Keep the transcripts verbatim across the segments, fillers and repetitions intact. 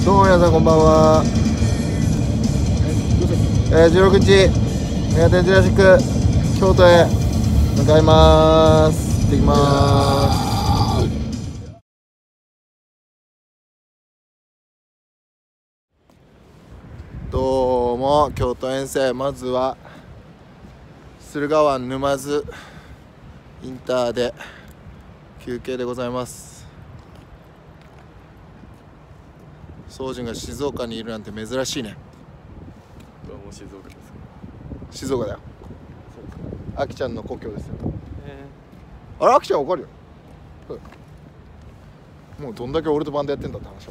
どうも皆さんこんばんは。えー、じゅうろくにちメガテンジュラシック京都へ向かいます。行ってきます。どうも京都遠征、まずは駿河湾沼津インターで休憩でございます。宗純が静岡にいるなんて珍しいね。 もう静岡ですか？ 静岡だよ。あきちゃんの故郷ですよ。 えあれ、あきちゃんわかるよ。もうどんだけ俺とバンドやってんだって話だ。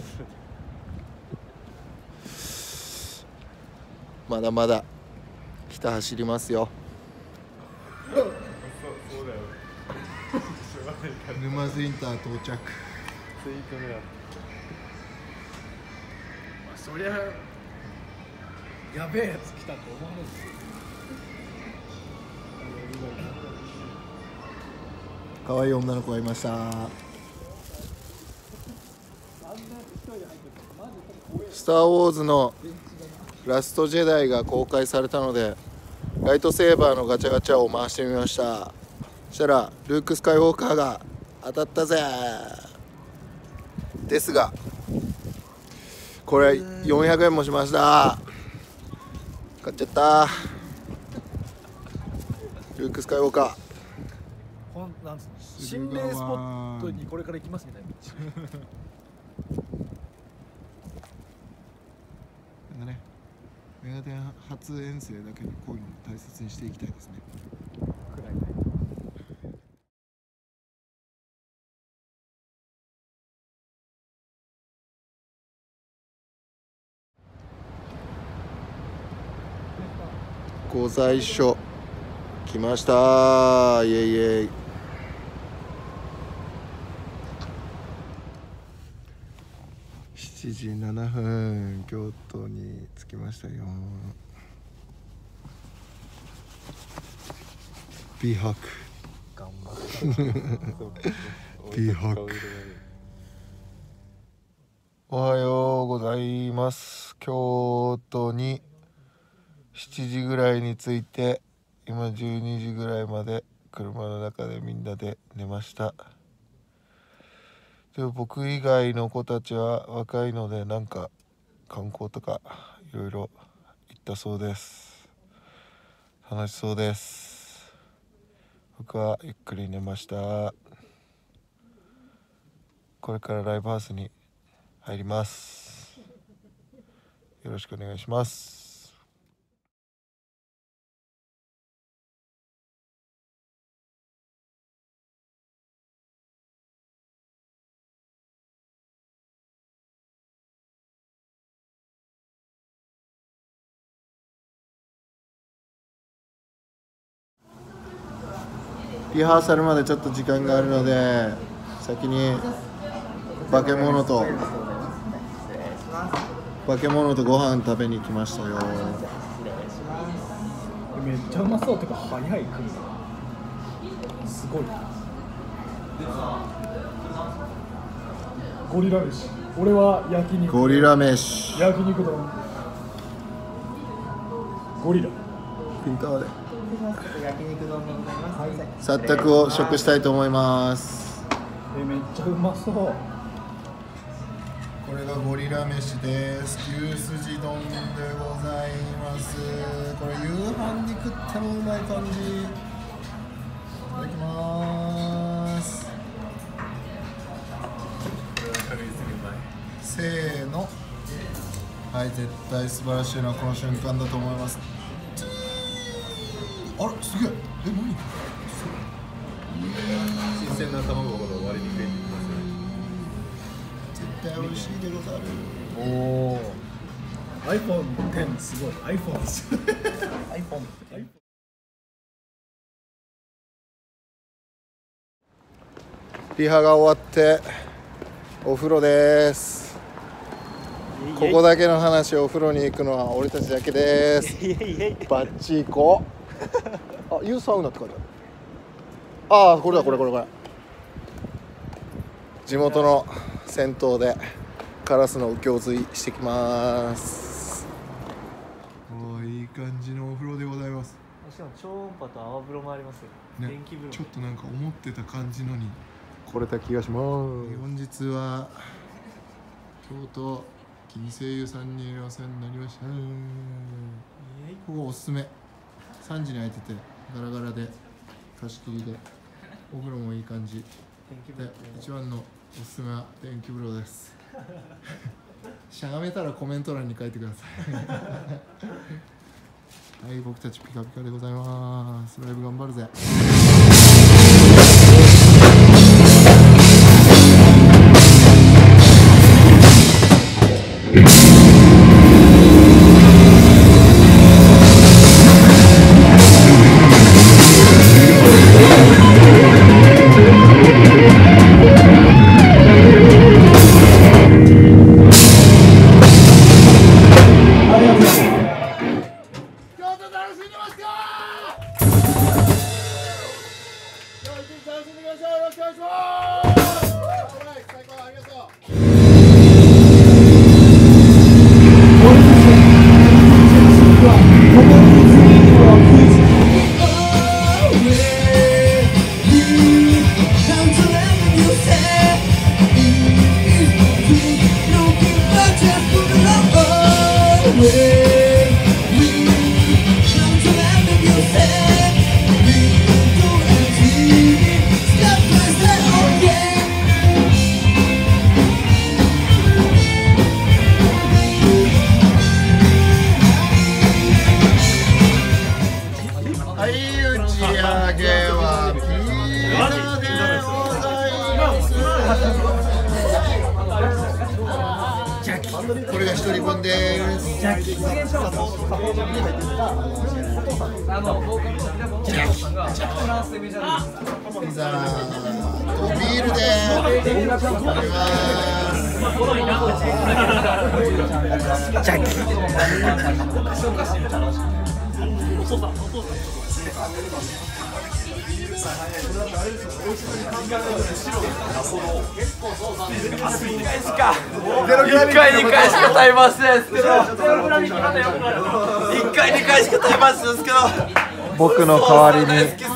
まだまだ北走りますよ。 そう、そうだよ。 沼津インター到着。 ツイートでやる。まあそりゃやべえやつ来たと思われる。 可愛い女の子がいました。スター・ウォーズのラストジェダイが公開されたので、ライトセーバーのガチャガチャを回してみました。そしたらルーク・スカイウォーカーが当たったぜ。ですがこれよんひゃくえんもしました。買っちゃった。ルーク・スカイウォーカー。 ほんなんつうの心霊スポットにこれから行きますみたいな。 なんかね、メガテン初遠征だけどこういうのも大切にしていきたいですね。御在所来ました。イエイイエイ。しちじななふん京都に着きましたよ。美白頑張った。 美白。おはようございます。京都にしちじぐらいに着いて、今じゅうにじぐらいまで車の中でみんなで寝ました。でも僕以外の子たちは若いので、なんか観光とかいろいろ行ったそうです。楽しそうです。僕はゆっくり寝ました。これからライブハウスに入ります。よろしくお願いします。リハーサルまでちょっと時間があるので、先に化け物と化け物とご飯食べに来ましたよ。 めっちゃうまそうってか早い来るのすごい。ゴリラ飯。俺は焼肉。 ゴリラ飯。 焼肉丼。ゴリラ。 ピンターで焼肉丼でございます。 サッタクを食したいと思います。 えめっちゃうまそう。 これがゴリラ飯です。牛すじ丼でございます。これ夕飯に食ってもうまい感じ。いただきます。せーの。はい、絶対素晴らしいのはこの瞬間だと思います。あら、すげえ。え、何？ 新鮮な卵ほど割りにくいって言ってますよね。 絶対美味しいでござる。 おお。アイフォンテンすごい。iPhone ですよ。iPhone。 リハが終わってお風呂です。ここだけの話、お風呂に行くのは俺たちだけです。バッチ行こう。あ、ユーサウナって書いてある。ああ、これだこれこれこれ。地元の銭湯でカラスの行水してきます。おー、いい感じのお風呂でございます。 しかも超音波と泡風呂もありますよ、 ね、 電気風呂。 ちょっとなんか思ってた感じのに来れた気がします。本日は京都金星湯さんにお世話になりました。ここおすすめ、さんじに開いててガラガラで貸し切りでお風呂もいい感じで、一番のおすすめは電気風呂です。しゃがめたらコメント欄に書いてください。はい、僕たちピカピカでございます。ライブ頑張るぜ。これが一人分です。ピザとビールでジャッキ一回二回しかタイマーしてないですけど、一回二回しかタイマーしてないですけど、 僕の代わりに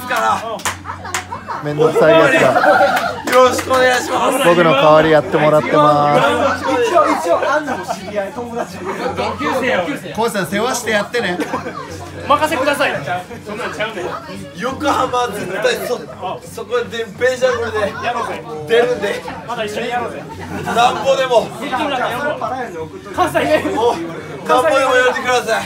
めんどくさいやつがよろしくお願いします。 僕の代わりやってもらってます。 一応一応アンナの知り合い友達同級生よ。 コウさん世話してやってね。 任せください。そんなんちゃうねん。 横浜絶対そそこでペンシャングルで出るんで。 まだ一緒にやろうぜ。 なんぼでも。 関西ね。 もうなんぼでもやってください。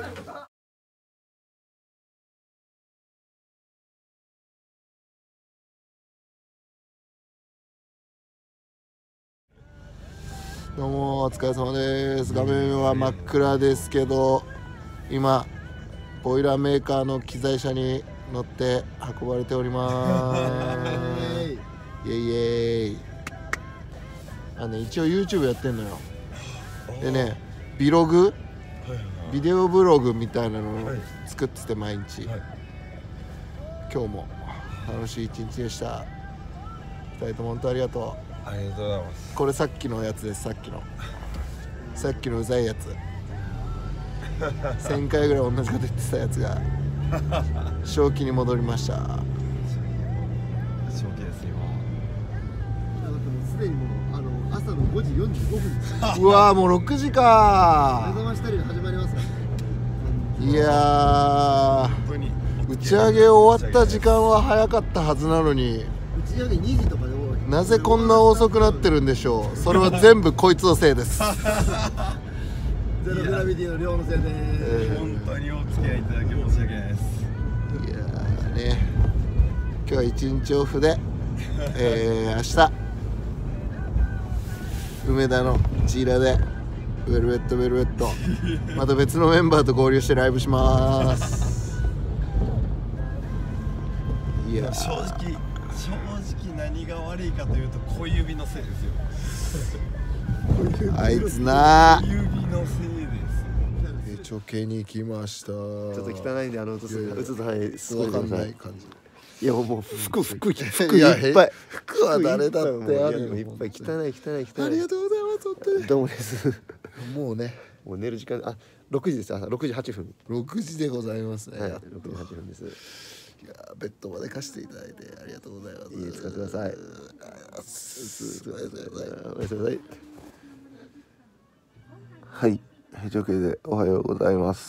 どうもお疲れ様です。画面は真っ暗ですけど、今ボイラーメーカーの機材車に乗って運ばれておりますイエイイエイ。あのね、一応 YouTube やってんのよ。でね、ビログ、ビデオブログみたいなのを作ってて毎日、はい、今日も楽しい一日でした。ふたりとも本当ありがとう。 ありがとうございます。 これさっきのやつです。さっきのさっきのうざいやつせんかいぐらい同じこと言ってたやつが正気に戻りました。 正気です今。 すでにもうあの朝のごじよんじゅうごふんです。 うわーもうろくじか目覚ましテレビ始まりますからね。 いやー、打ち上げ終わった時間は早かったはずなのに、 打ち上げにじとかで終わり、 なぜこんな遅くなってるんでしょう。それは全部こいつのせいですゼログラビティの量のせいで、 えー、本当にお付き合いいただき申し訳ないです。 いやーね、今日は一日オフで、えー、明日梅田のチーラでウェルベットウェルベットまた別のメンバーと合流してライブしますいや正直正直何が悪いかというと小指のせいですよあいつな小指のせいです。 ちょけに来ました。ちょっと汚いんであの映す映すはいすごいわかんない感じ。 いやもう服服服いやいっぱい服は誰だってあるよ。 いっぱい汚い汚い汚い。 ありがとうございます。 本当に。 どうもです。 もうね、 もう寝る時間、あ、ろくじです。朝ろくじはっぷん。 ろくじでございますね。 はい、 やっとろくじはっぷんです。 いやーベッドまで貸していただいてありがとうございます。 いいえ、使ってください。 あすおやすみなさい。 おやすみなさい。はい、というわけでおはようございます。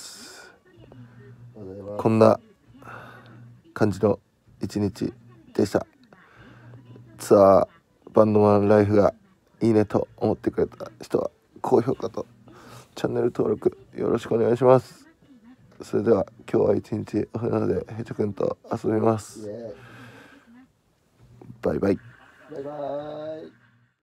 こんな感じの一日でした。ツアーバンドマンライフがいいねと思ってくれた人は高評価とチャンネル登録よろしくお願いします。それでは今日は一日お風呂でヘチョ君と遊びます。バイバイ。 バイバイ。